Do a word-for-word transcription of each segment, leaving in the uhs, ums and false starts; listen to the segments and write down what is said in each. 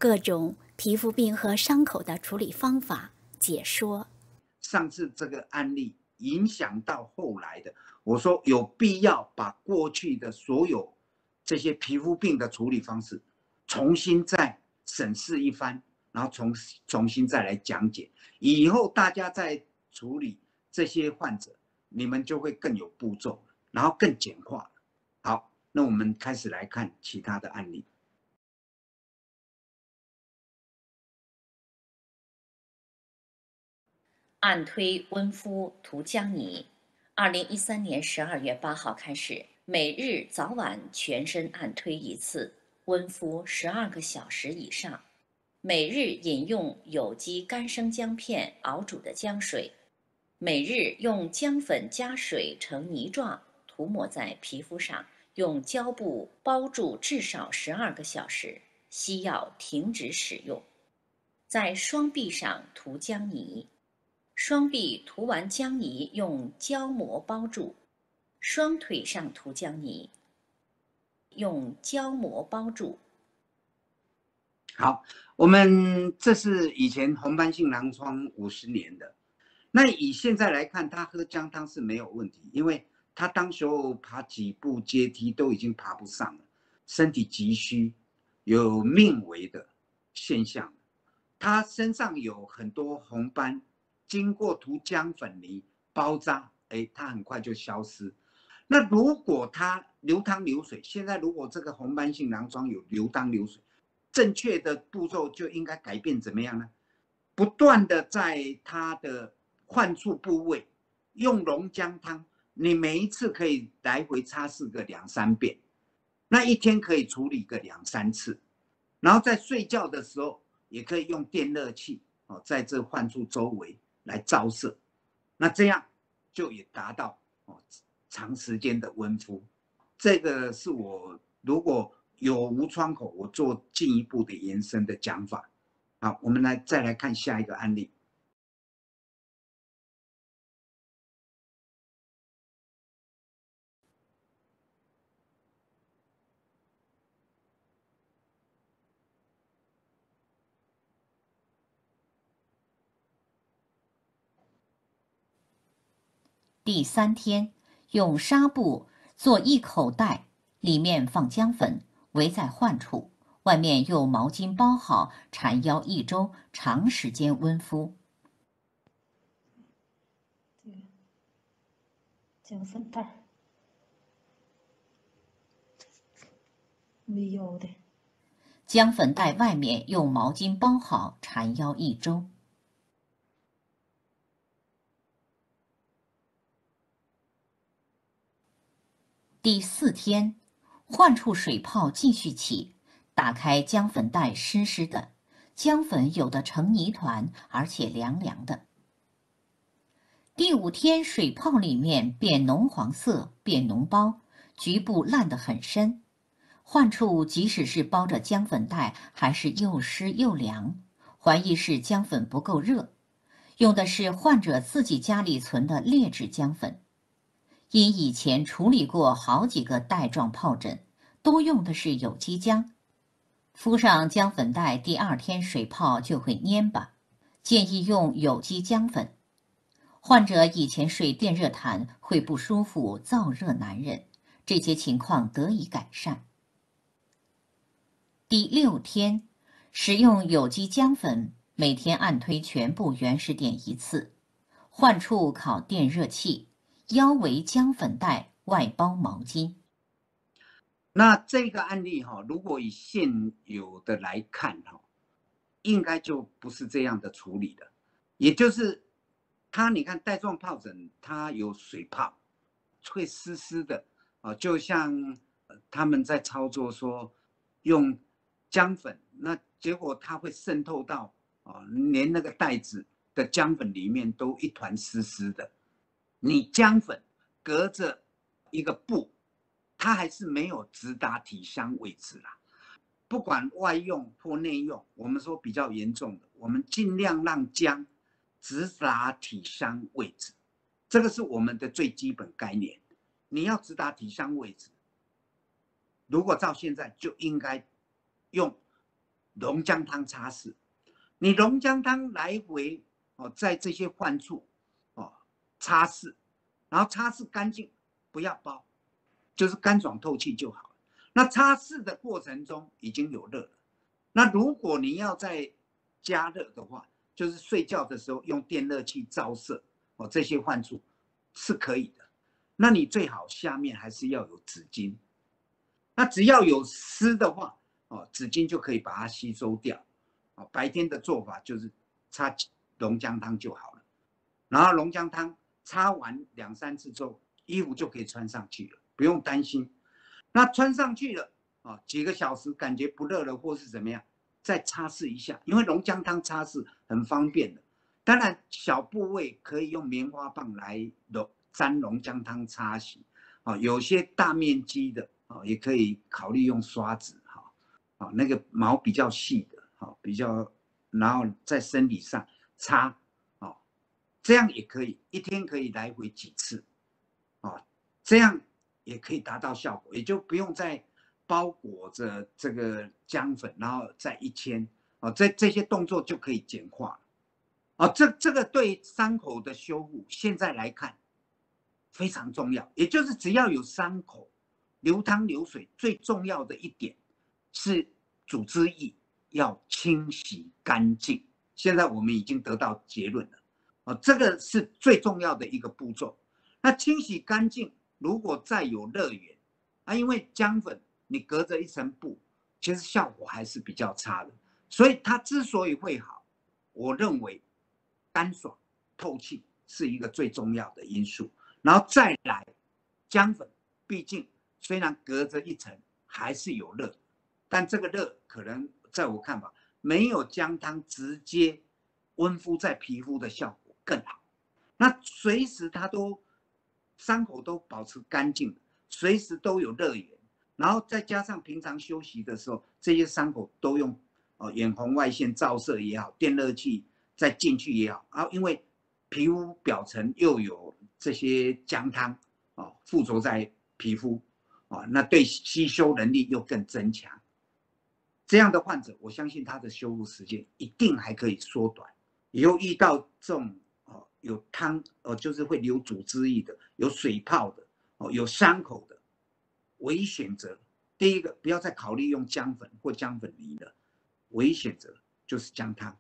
各种皮肤病和伤口的处理方法解说。 上次这个案例影响到后来的，我说有必要把过去的所有这些皮肤病的处理方式重新再审视一番，然后重重新再来讲解，以后大家在处理这些患者，你们就会更有步骤，然后更简化。好，那我们开始来看其他的案例。 按推温敷涂姜泥。二零一三年十二月八号开始，每日早晚全身按推一次，温敷十二个小时以上。每日饮用有机干生姜片熬煮的姜水，每日用姜粉加水成泥状，涂抹在皮肤上，用胶布包住至少十二个小时，需要停止使用。在双臂上涂姜泥。双臂涂完姜泥，用胶膜包住；双腿上涂姜泥，用胶膜包住。 好，我们这是以前红斑性狼疮五十年的，那以现在来看，他喝姜汤是没有问题，因为他当时候爬几步阶梯都已经爬不上了，身体急需，有命危的现象。他身上有很多红斑，经过涂姜粉泥包扎，哎，它很快就消失。那如果它流汤流水，现在如果这个红斑性狼疮有流汤流水，正确的步骤就应该改变怎么样呢？不断的在它的患处部位用龙姜汤，你每一次可以来回擦拭个两三遍，那一天可以处理个两三次，然后在睡觉的时候也可以用电热器哦，在这患处周围来照射，那这样就也达到哦长时间的温敷。这个是我如果有无窗口，我做进一步的延伸的讲法。好，我们来再来看下一个案例。 第三天，用纱布做一口袋，里面放姜粉，围在患处，外面用毛巾包好，缠腰一周，长时间温敷。 这个姜粉袋，围腰的。 姜粉袋外面用毛巾包好，缠腰一周。第四天，患处水泡继续起，打开姜粉袋，湿湿的，姜粉有的成泥团，而且凉凉的。第五天，水泡里面变浓黄色，变脓包，局部烂得很深。患处即使是包着姜粉袋，还是又湿又凉，怀疑是姜粉不够热，用的是患者自己家里存的劣质姜粉。因以前处理过好几个带状疱疹，都用的是有机姜，敷上姜粉袋，第二天水泡就会蔫巴，建议用有机姜粉。患者以前睡电热毯会不舒服、燥热难忍，这些情况得以改善。第六天，使用有机姜粉，每天按推全部原始点一次，患处烤电热器，腰围姜粉袋，外包毛巾。 那这个案例哈，如果以现有的来看哈，应该就不是这样的处理的，也就是它，你看带状疱疹，它有水泡，会湿湿的啊，就像他们在操作说用姜粉，那结果它会渗透到啊，连那个袋子的姜粉里面都一团湿湿的。你姜粉隔着一个布，它还是没有直达体香位置啦。不管外用或内用，我们说比较严重的，我们尽量让姜直达体香位置，这个是我们的最基本概念。你要直达体香位置，如果照现在就应该用龙姜汤擦拭。你龙姜汤来回哦，在这些患处哦擦拭，然后擦拭干净，不要包，就是干爽透气就好了。那擦拭的过程中已经有热了，那如果你要再加热的话，就是睡觉的时候用电热器照射哦，这些患处是可以的。那你最好下面还是要有纸巾，那只要有湿的话哦，纸巾就可以把它吸收掉。哦，白天的做法就是擦龙姜汤就好了，然后龙姜汤擦完两三次之后，衣服就可以穿上去了，不用担心。那穿上去了啊，几个小时感觉不热了或是怎么样，再擦拭一下，因为龙姜汤擦拭很方便的。当然，小部位可以用棉花棒来沾龙姜汤擦洗，啊，有些大面积的啊，也可以考虑用刷子哈，啊，那个毛比较细的。好，比较，然后在身体上擦，哦，这样也可以，一天可以来回几次，哦，这样也可以达到效果，也就不用再包裹着这个姜粉，然后再一牵，哦，这这些动作就可以简化了，哦，这这个对伤口的修复，现在来看非常重要，也就是只要有伤口流汤流水，最重要的一点是组织液。要清洗干净，现在我们已经得到结论了，哦，这个是最重要的一个步骤。那清洗干净，如果再有热源，啊，因为姜粉你隔着一层布，其实效果还是比较差的，所以它之所以会好，我认为干爽透气是一个最重要的因素，然后再来姜粉，毕竟虽然隔着一层还是有热，但这个热可能。在我看法，没有姜汤直接温敷在皮肤的效果更好。那随时它都伤口都保持干净，随时都有热源，然后再加上平常休息的时候，这些伤口都用哦远红外线照射也好，电热器再进去也好，啊，因为皮肤表层又有这些姜汤哦附着在皮肤哦，那对吸收能力又更增强。这样的患者，我相信他的修复时间一定还可以缩短。以后遇到这种哦有汤哦，就是会流组织液的，有水泡的哦，有伤口的，唯一选择第一个不要再考虑用姜粉或姜粉泥了，唯一选择就是姜汤。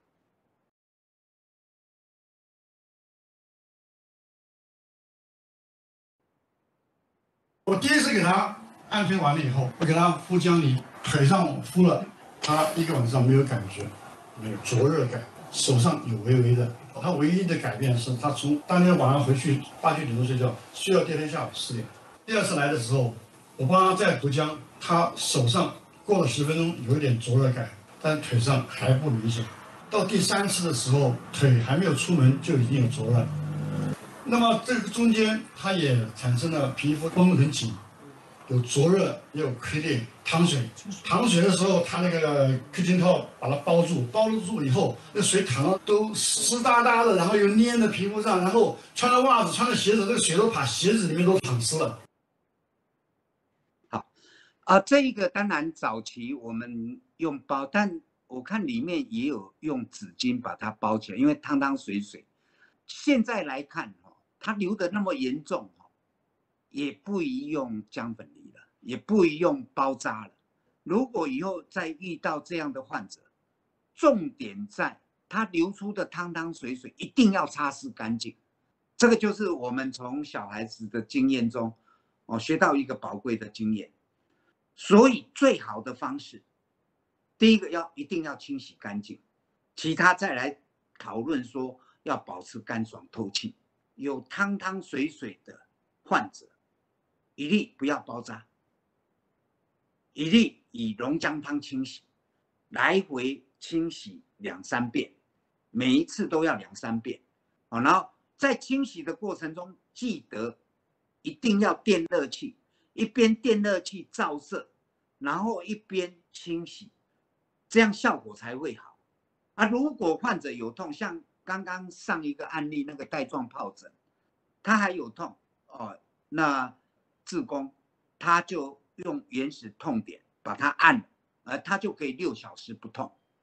我第一次给他按推完了以后，我给他敷姜泥，腿上敷了，他一个晚上没有感觉，没有灼热感，手上有微微的。他唯一的改变是他从当天晚上回去八九点钟睡觉，睡到第二天下午四点。第二次来的时候，我帮他再涂姜，他手上过了十分钟有一点灼热感，但腿上还不明显。到第三次的时候，腿还没有出门就已经有灼热。那么这个中间，它也产生了皮肤绷得很紧，有灼热，也有溃裂、淌水。淌水的时候，它那个Q ten套把它包住，包住以后，那水淌到都湿哒哒的，然后又粘在皮肤上，然后穿了袜子、穿了鞋子，这个水都把鞋子里面都淌湿了。 好，啊，这一个当然早期我们用包，但我看里面也有用纸巾把它包起来，因为汤汤水水。现在来看，它流得那么严重，也不宜用姜粉泥了，也不宜用包扎了。如果以后再遇到这样的患者，重点在它流出的汤汤水水一定要擦拭干净。这个就是我们从小孩子的经验中，哦，学到一个宝贵的经验。所以最好的方式，第一个要一定要清洗干净，其他再来讨论说要保持干爽透气。有汤汤水水的患者，一律不要包扎，一律以龙姜汤清洗，来回清洗两三遍，每一次都要两三遍。好，然后在清洗的过程中，记得一定要电热器，一边电热器照射，然后一边清洗，这样效果才会好。啊，如果患者有痛，像刚刚上一个案例那个带状疱疹，他还有痛哦，那志工他就用原始痛点把它按了，呃，他就可以六小时不痛。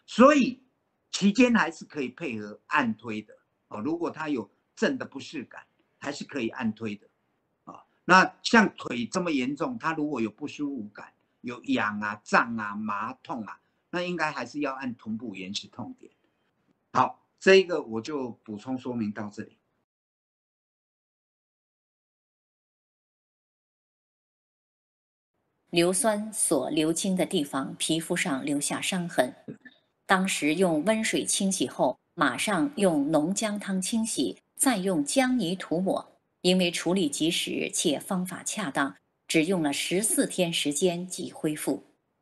所以期间还是可以配合按推的哦。如果他有正的不适感，还是可以按推的啊。那像腿这么严重，他如果有不舒服感，有痒啊、胀啊、麻痛啊，那应该还是要按臀部延迟痛点。好，这一个我就补充说明到这里。 硫酸所流经的地方，皮肤上留下伤痕。当时用温水清洗后，马上用浓姜汤清洗，再用姜泥涂抹。因为处理及时且方法恰当，只用了十四天时间即恢复。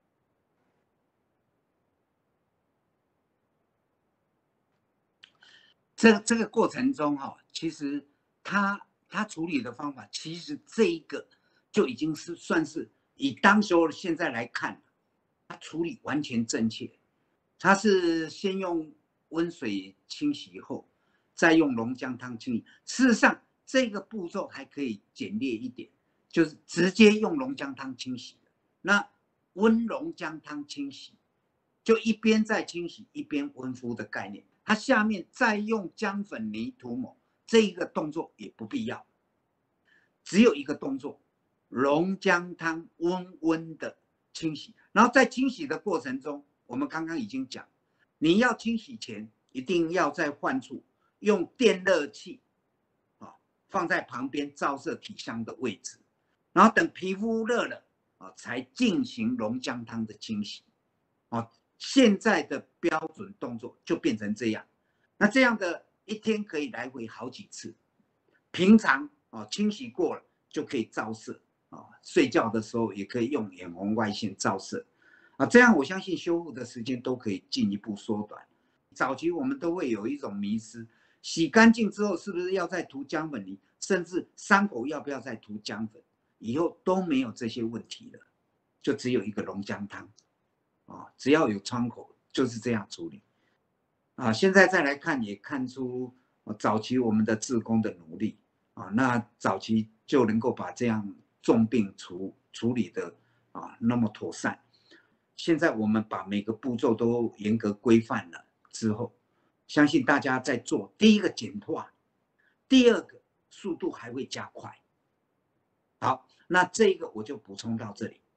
这这个过程中哈、哦，其实他他处理的方法，其实这一个就已经是算是以当时候现在来看，他处理完全正确。他是先用温水清洗后，再用龙姜汤清洗。事实上，这个步骤还可以简略一点，就是直接用龙姜汤清洗。那温龙姜汤清洗，就一边在清洗一边温敷的概念。它下面再用姜粉泥涂抹，这一个动作也不必要，只有一个动作，龙姜汤温温的清洗。然后在清洗的过程中，我们刚刚已经讲，你要清洗前一定要在患处用电热器啊放在旁边照射体香的位置，然后等皮肤热了啊才进行龙姜汤的清洗啊。现在的标准动作就变成这样，那这样的一天可以来回好几次。平常啊清洗过了就可以照射啊，睡觉的时候也可以用远红外线照射啊，这样我相信修复的时间都可以进一步缩短。早期我们都会有一种迷思，洗干净之后是不是要再涂姜粉泥，甚至伤口要不要再涂姜粉？以后都没有这些问题了，就只有一个龙姜汤。啊，只要有窗口就是这样处理啊。现在再来看，也看出早期我们的志工的努力啊，那早期就能够把这样重病处处理的啊那么妥善。现在我们把每个步骤都严格规范了之后，相信大家在做第一个简化，第二个速度还会加快。好，那这个我就补充到这里。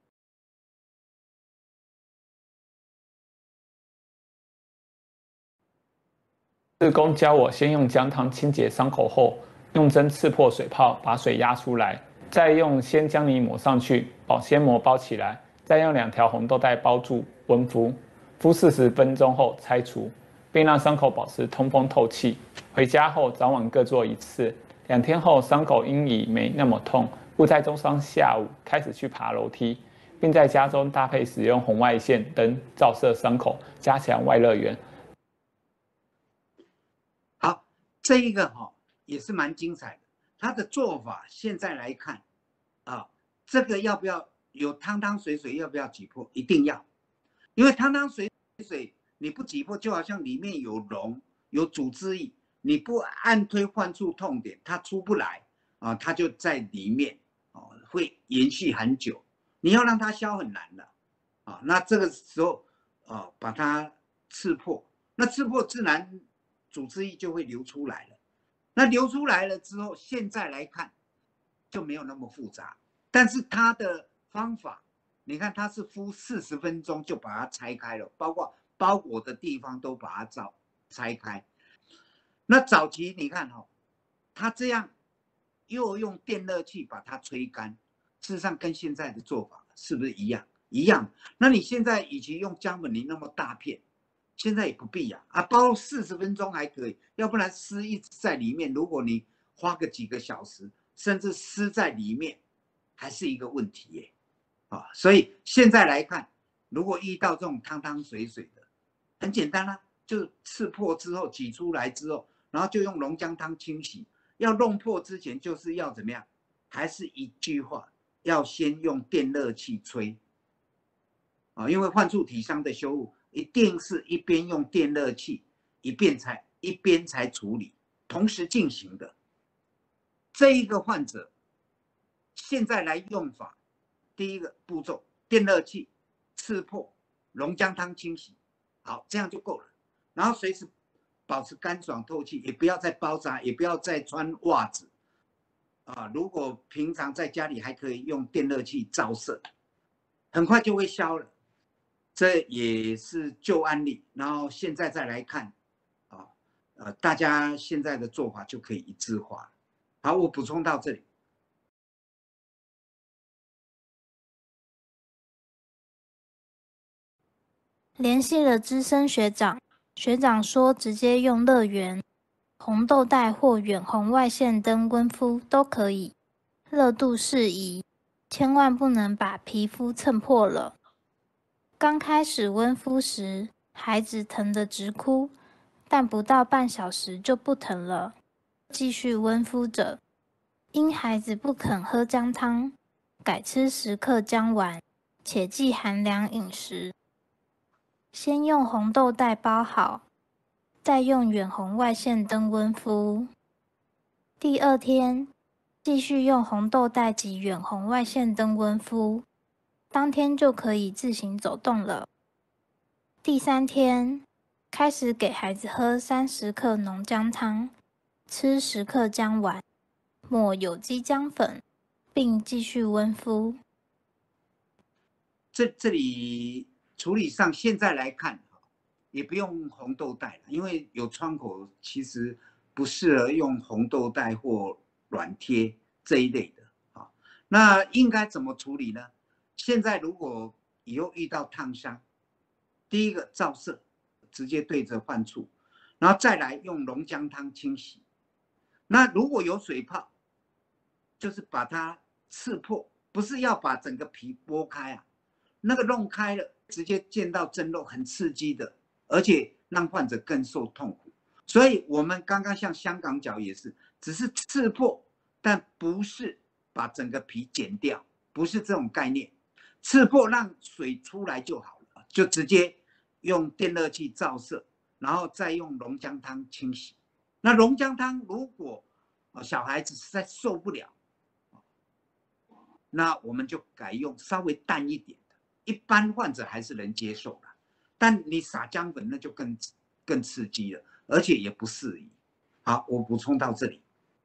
志工教我先用姜汤清洁伤口后，用针刺破水泡，把水压出来，再用鲜姜泥抹上去，保鲜膜包起来，再用两条红豆带包住，温敷，敷四十分钟后拆除，并让伤口保持通风透气。回家后早晚各做一次，两天后伤口因已没那么痛，故在周三下午开始去爬楼梯，并在家中搭配使用红外线灯照射伤口，加强外热源。 好，这一个哈、哦、也是蛮精彩的。他的做法现在来看，啊，这个要不要有汤汤水水？要不要挤破？一定要，因为汤汤水水你不挤破，就好像里面有脓、有组织液，你不按推患处痛点，它出不来啊，它就在里面哦，会延续很久。你要让它消很难的啊。那这个时候啊，把它刺破，那刺破自然组织液就会流出来了。那流出来了之后，现在来看就没有那么复杂，但是它的方法，你看它是敷四十分钟就把它拆开了，包括包裹的地方都把它照拆开。那早期你看哈、哦，它这样又用电热器把它吹干，事实上跟现在的做法是不是一样？一样。那你现在与其用姜粉泥那么大片，现在也不必啊，啊，包四十分钟还可以，要不然湿一直在里面。如果你花个几个小时，甚至湿在里面，还是一个问题耶，啊，所以现在来看，如果遇到这种汤汤水水的，很简单啦、啊，就刺破之后挤出来之后，然后就用龙姜汤清洗。要弄破之前，就是要怎么样？还是一句话，要先用电热器吹，啊，因为患处体伤的修复。一定是一边用电热器，一边才一边才处理，同时进行的。这一个患者现在来用法，第一个步骤电热器刺破，龙姜汤清洗， 好，这样就够了。然后随时保持干爽透气，也不要再包扎，也不要再穿袜子啊。如果平常在家里还可以用电热器照射，很快就会消了。这也是旧案例，然后现在再来看啊，呃，大家现在的做法就可以一致化了。好，我补充到这里。 联系了资深学长，学长说直接用乐源、红豆带或远红外线灯温敷都可以，热度适宜，千万不能把皮肤蹭破了。刚开始温敷时，孩子疼得直哭，但不到半小时就不疼了，继续温敷着。因孩子不肯喝姜汤，改吃十克姜丸，且忌寒凉饮食。先用红豆袋包好，再用远红外线灯温敷。第二天，继续用红豆袋及远红外线灯温敷，当天就可以自行走动了。第三天，开始给孩子喝三十克浓姜汤，吃十克姜丸，抹有机姜粉，并继续温敷。 这这里处理上现在来看，也不用红豆袋了，因为有创口，其实不适合用红豆袋或软贴这一类的啊。那应该怎么处理呢？现在如果以后遇到烫伤，第一个照射，直接对着患处，然后再来用龙姜汤清洗。那如果有水泡，就是把它刺破，不是要把整个皮剥开啊。那个弄开了，直接见到真肉，很刺激的，而且让患者更受痛苦。所以我们刚刚像香港脚也是，只是刺破，但不是把整个皮剪掉，不是这种概念。刺破让水出来就好了，就直接用电热器照射，然后再用龙姜汤清洗。那龙姜汤如果小孩子实在受不了，那我们就改用稍微淡一点。一般患者还是能接受的，但你撒姜粉那就更更刺激了，而且也不适宜。好，我补充到这里。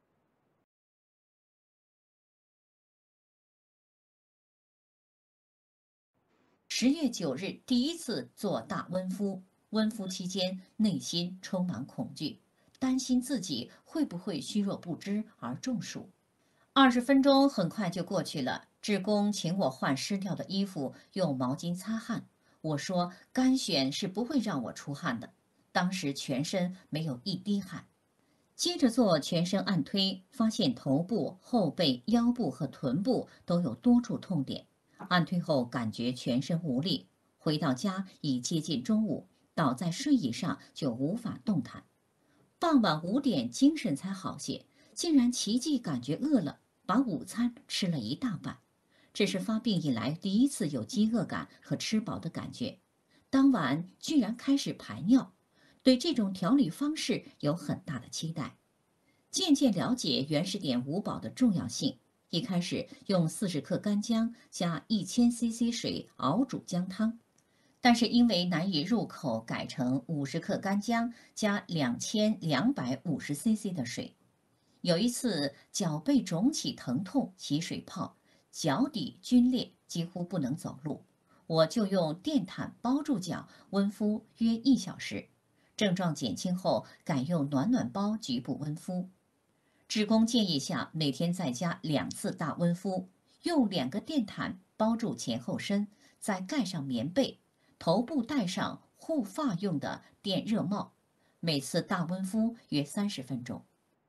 十月九日第一次做大温敷，温敷期间内心充满恐惧，担心自己会不会虚弱不支而中暑。二十分钟很快就过去了，志工请我换湿掉的衣服，用毛巾擦汗。我说干癣是不会让我出汗的，当时全身没有一滴汗。接着做全身按推，发现头部、后背、腰部和臀部都有多处痛点。按推后感觉全身无力，回到家已接近中午，倒在睡椅上就无法动弹。傍晚五点精神才好些，竟然奇迹感觉饿了，把午餐吃了一大半。这是发病以来第一次有饥饿感和吃饱的感觉。当晚居然开始排尿，对这种调理方式有很大的期待。渐渐了解原始点五宝的重要性。一开始用四十克干姜加一千 C C 水熬煮姜汤，但是因为难以入口，改成五十克干姜加两千两百五十 C C 的水。有一次脚背肿起疼痛起水泡，脚底皲裂，几乎不能走路，我就用电毯包住脚，温敷约一小时。症状减轻后，改用暖暖包局部温敷。志工建议下，每天在家两次大温敷，用两个电毯包住前后身，再盖上棉被，头部戴上护发用的电热帽，每次大温敷约三十分钟。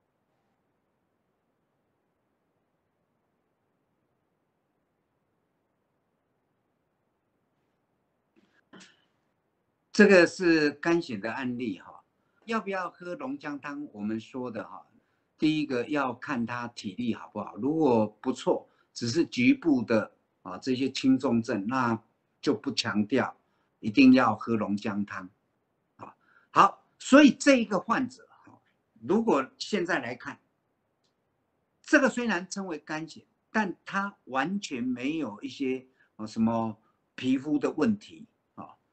这个是干癣的案例哈，要不要喝龙姜汤？我们说的哈。第一个要看他体力好不好，如果不错，只是局部的啊这些轻重症，那就不强调一定要喝龙姜汤啊。好，所以这一个患者哈，如果现在来看，这个虽然称为干癣，但他完全没有一些啊什么皮肤的问题啊，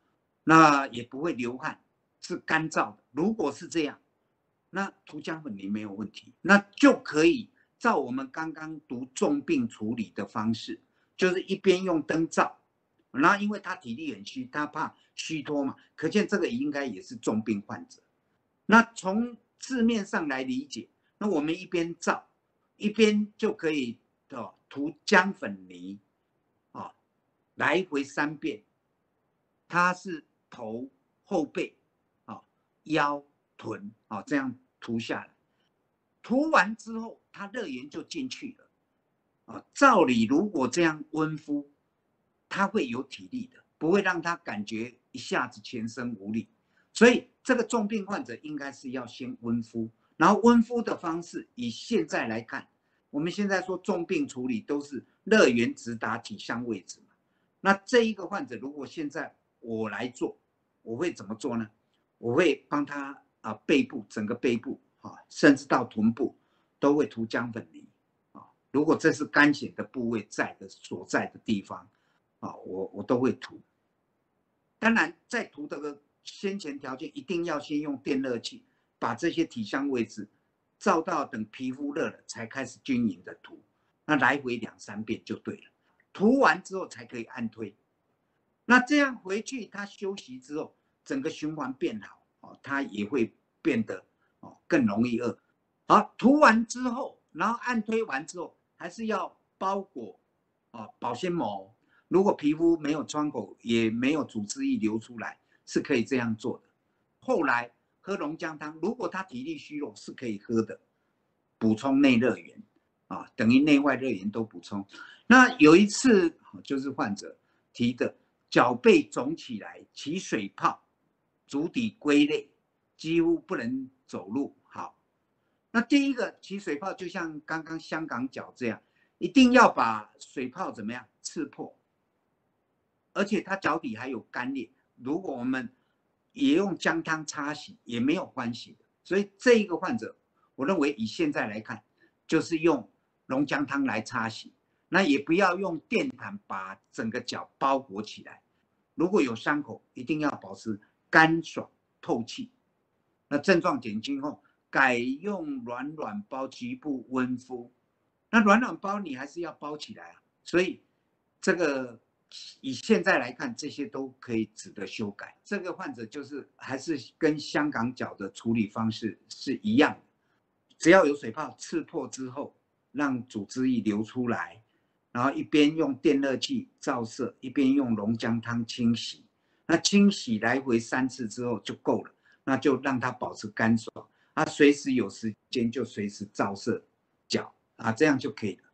那也不会流汗，是干燥的。如果是这样，那涂姜粉泥没有问题，那就可以照我们刚刚读重病处理的方式，就是一边用灯照，然后因为他体力很虚，他怕虚脱嘛，可见这个应该也是重病患者。那从字面上来理解，那我们一边照，一边就可以哦涂姜粉泥，哦，来回三遍，它是头、后背、哦、腰、臀，哦，这样涂下来。涂完之后，它热源就进去了。啊，照理如果这样温敷，他会有体力的，不会让他感觉一下子全身无力。所以这个重病患者应该是要先温敷，然后温敷的方式以现在来看，我们现在说重病处理都是热源直达体相位置嘛。那这一个患者如果现在我来做，我会怎么做呢？我会帮他啊背部整个背部啊，甚至到臀部都会涂姜粉泥啊。如果这是干癣的部位在的所在的地方啊，我我都会涂。当然，在涂的先前条件一定要先用电热器把这些体相位置照到，等皮肤热了才开始均匀的涂。那来回两三遍就对了。涂完之后才可以按推。那这样回去他休息之后，整个循环变好，哦，他也会变得哦更容易饿。好，涂完之后，然后按推完之后，还是要包裹哦保鲜膜。如果皮肤没有创口，也没有组织液流出来，是可以这样做的。后来喝龙姜汤，如果他体力虚弱，是可以喝的，补充内热源啊，等于内外热源都补充。那有一次就是患者提的脚背肿起来，起水泡，足底龟裂，几乎不能走路。好，那第一个起水泡就像刚刚香港脚这样，一定要把水泡怎么样刺破。而且他脚底还有干裂，如果我们也用姜汤擦洗也没有关系的。所以这一个患者，我认为以现在来看，就是用龙姜汤来擦洗，那也不要用电毯把整个脚包裹起来。如果有伤口，一定要保持干爽透气。那症状减轻后，改用软软包局部温敷。那软软包你还是要包起来啊，所以这个。以现在来看，这些都可以值得修改。这个患者就是还是跟香港脚的处理方式是一样的，只要有水泡刺破之后，让组织液流出来，然后一边用电热器照射，一边用龙姜汤清洗。那清洗来回三次之后就够了，那就让它保持干爽。啊，随时有时间就随时照射脚啊，这样就可以了。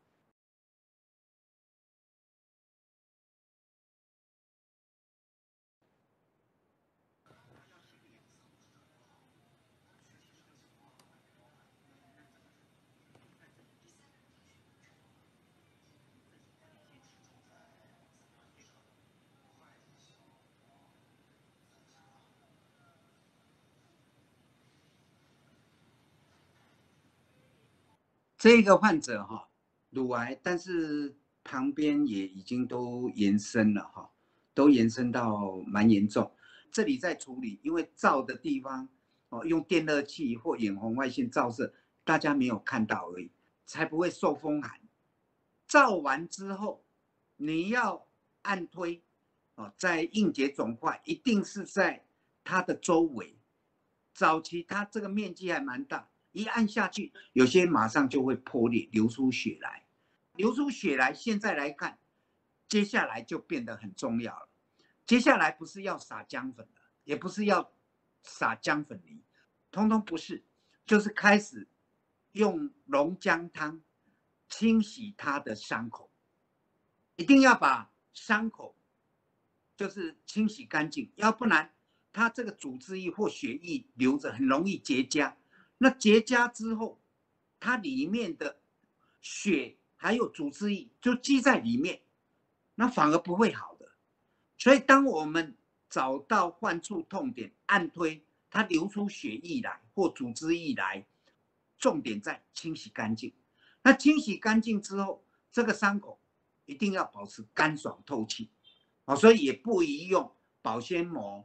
这个患者哈，乳癌，但是旁边也已经都延伸了哈，都延伸到蛮严重。这里在处理，因为照的地方哦，用电热器或远红外线照射，大家没有看到而已，才不会受风寒。照完之后，你要按推哦，在硬结肿块一定是在它的周围。早期它这个面积还蛮大。一按下去，有些马上就会破裂，流出血来。流出血来，现在来看，接下来就变得很重要了。接下来不是要撒姜粉了，也不是要撒姜粉泥，通通不是，就是开始用龙姜汤清洗它的伤口。一定要把伤口就是清洗干净，要不然它这个组织液或血液流着，很容易结痂。那结痂之后，它里面的血还有组织液就积在里面，那反而不会好的。所以当我们找到患处痛点，按推它流出血液来或组织液来，重点在清洗干净。那清洗干净之后，这个伤口一定要保持干爽透气，所以也不宜用保鲜膜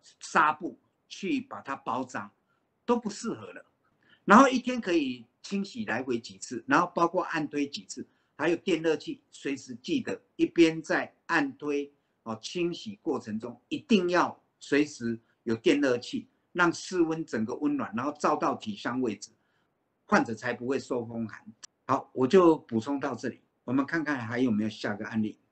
纱布去把它包扎，都不适合了。然后一天可以清洗来回几次，然后包括按推几次，还有电热器，随时记得一边在按推哦清洗过程中，一定要随时有电热器，让室温整个温暖，然后照到体香位置，患者才不会受风寒。好，我就补充到这里，我们看看还有没有下个案例。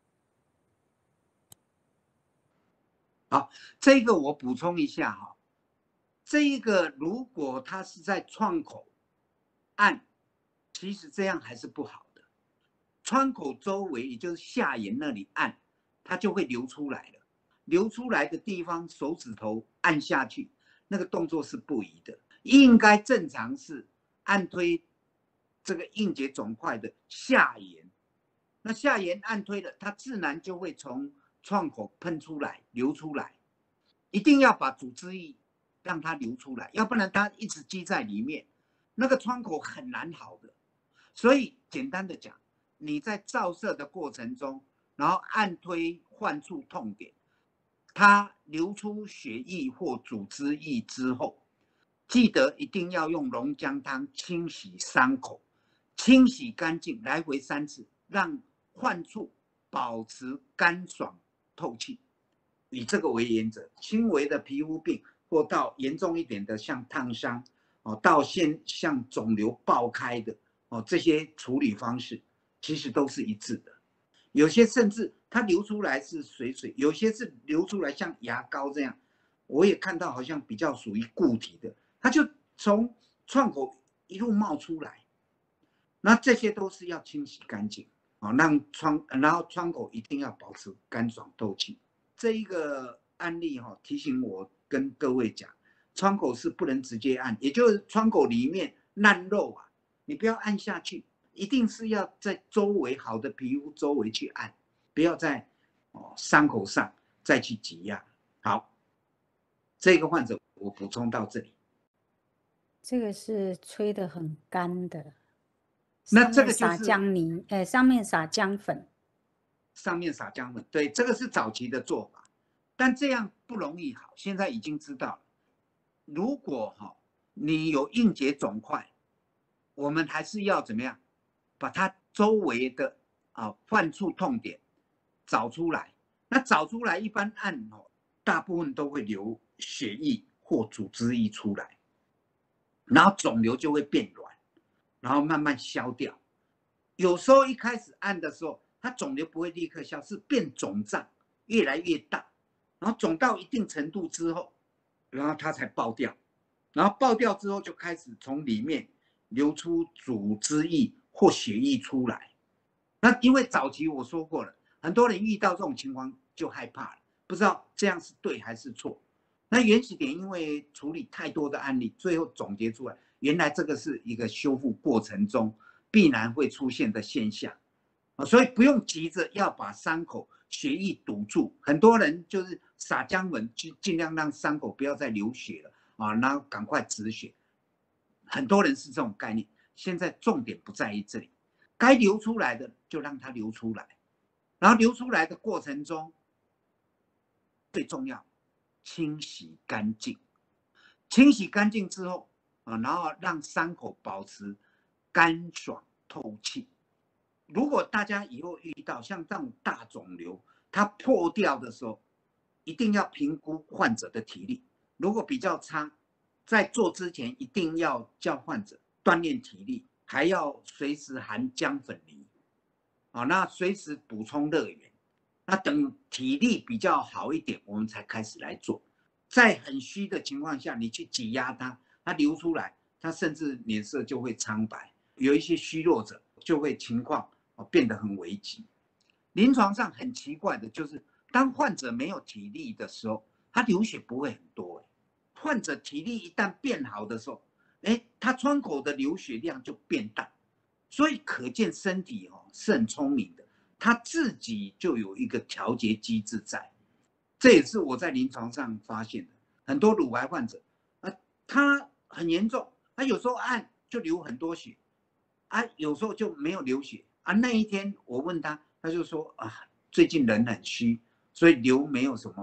好，这个我补充一下哈，这一个如果它是在创口按，其实这样还是不好的。创口周围，也就是下沿那里按，它就会流出来了。流出来的地方，手指头按下去，那个动作是不宜的。应该正常是按推这个硬结肿块的下沿，那下沿按推了，它自然就会从创口喷出来、流出来。一定要把组织液让它流出来，要不然它一直积在里面，那个创口很难好的。所以简单的讲，你在照射的过程中，然后按推患处痛点，它流出血液或组织液之后，记得一定要用龙姜汤清洗伤口，清洗干净，来回三次，让患处保持干爽透气。以这个为原则，轻微的皮肤病或到严重一点的像烫伤，哦，到现像肿瘤爆开的，哦，这些处理方式其实都是一致的。有些甚至它流出来是水水，有些是流出来像牙膏这样，我也看到好像比较属于固体的，它就从创口一路冒出来。那这些都是要清洗干净，哦，让创然后创口一定要保持干爽透气。这一个案例哈、哦，提醒我跟各位讲，创口是不能直接按，也就是创口里面烂肉啊，你不要按下去，一定是要在周围好的皮肤周围去按，不要在哦伤口上再去挤压。好，这个患者我补充到这里。 这个是吹得很干的， 那这个上面撒就是姜泥，呃，上面撒姜粉。 上面撒姜粉，对，这个是早期的做法，但这样不容易好。现在已经知道了，如果哈、哦、你有硬结肿块，我们还是要怎么样，把它周围的啊患处痛点找出来。那找出来，一般按哦，大部分都会流血液或组织液出来，然后肿瘤就会变软，然后慢慢消掉。有时候一开始按的时候，它肿瘤不会立刻消，是变肿胀，越来越大，然后肿到一定程度之后，然后它才爆掉，然后爆掉之后就开始从里面流出组织液或血液出来。那因为早期我说过了，很多人遇到这种情况就害怕了，不知道这样是对还是错。那原始点因为处理太多的案例，最后总结出来，原来这个是一个修复过程中必然会出现的现象。所以不用急着要把伤口血液堵住，很多人就是撒姜粉，就尽量让伤口不要再流血了啊，然后赶快止血。很多人是这种概念。现在重点不在于这里，该流出来的就让它流出来，然后流出来的过程中，最重要，清洗干净。清洗干净之后啊，然后让伤口保持干爽透气。如果大家以后遇到像这种大肿瘤，它破掉的时候，一定要评估患者的体力。如果比较差，在做之前一定要叫患者锻炼体力，还要随时含姜粉泥，啊，那随时补充热源。那等体力比较好一点，我们才开始来做。在很虚的情况下，你去挤压它，它流出来，它甚至脸色就会苍白。有一些虚弱者就会情况变得很危急。临床上很奇怪的就是，当患者没有体力的时候，他流血不会很多。患者体力一旦变好的时候，哎，他窗口的流血量就变大。所以可见身体哦是很聪明的，他自己就有一个调节机制在。这也是我在临床上发现的，很多乳癌患者，啊，他很严重，他有时候按就流很多血，啊，有时候就没有流血。啊，那一天我问他，他就说啊，最近人很虚，所以流没有什么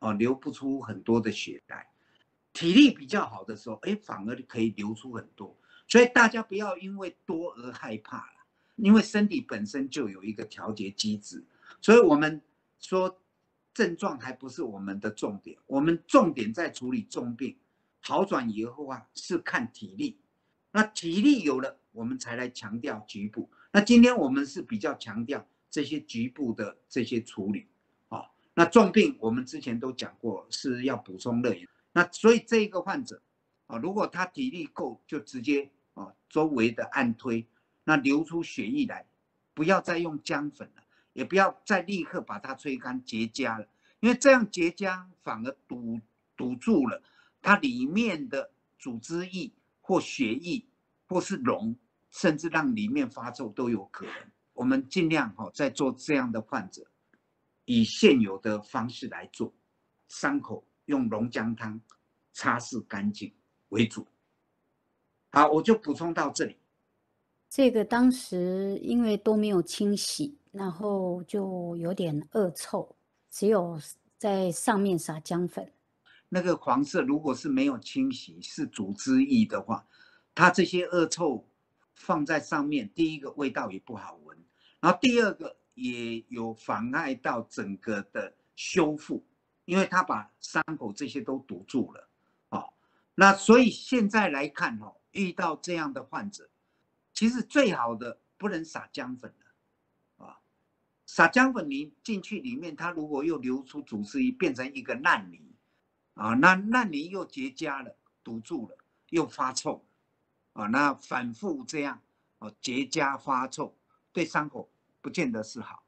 哦，流不出很多的血来。体力比较好的时候，哎，反而可以流出很多。所以大家不要因为多而害怕了，因为身体本身就有一个调节机制。所以我们说症状还不是我们的重点，我们重点在处理重病，好转以后啊是看体力。那体力有了，我们才来强调局部。那今天我们是比较强调这些局部的这些处理。哦，那重病我们之前都讲过是要补充热源。那所以这一个患者啊，如果他体力够，就直接啊周围的按推，那流出血液来，不要再用姜粉了，也不要再立刻把它吹干结痂了，因为这样结痂反而堵堵住了它里面的组织液或血液或是脓，甚至让里面发臭都有可能。我们尽量哈在做这样的患者，以现有的方式来做，伤口用龙姜汤擦拭干净为主。好，我就补充到这里。 这个当时因为都没有清洗，然后就有点恶臭，只有在上面撒姜粉。 那个黄色如果是没有清洗，是组织液的话，它这些恶臭放在上面，第一个味道也不好闻，然后第二个也有妨碍到整个的修复，因为它把伤口这些都堵住了。哦，那所以现在来看哦，遇到这样的患者，其实最好的不能撒姜粉了啊，撒姜粉你进去里面，它如果又流出组织液，变成一个烂泥啊，那烂泥又结痂了，堵住了，又发臭啊，那反复这样啊结痂发臭，对伤口不见得是好。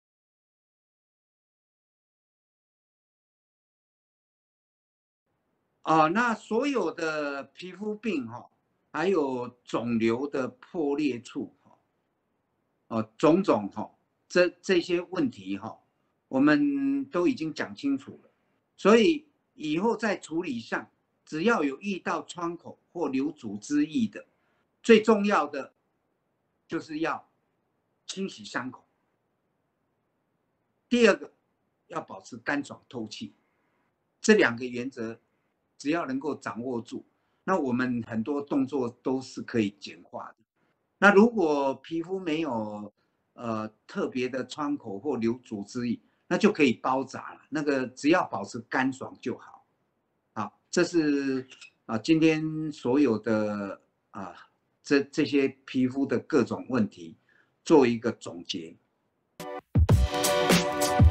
啊，那所有的皮肤病哈，还有肿瘤的破裂处哈，哦，种种哈，这这些问题哈，我们都已经讲清楚了。所以以后在处理上，只要有遇到创口或流组织液的，最重要的就是要清洗伤口。第二个，要保持干爽透气，这两个原则。只要能够掌握住，那我们很多动作都是可以简化的。那如果皮肤没有呃特别的创口或流组织液，那就可以包扎了。那个只要保持干爽就好。好，这是啊今天所有的啊这这些皮肤的各种问题做一个总结。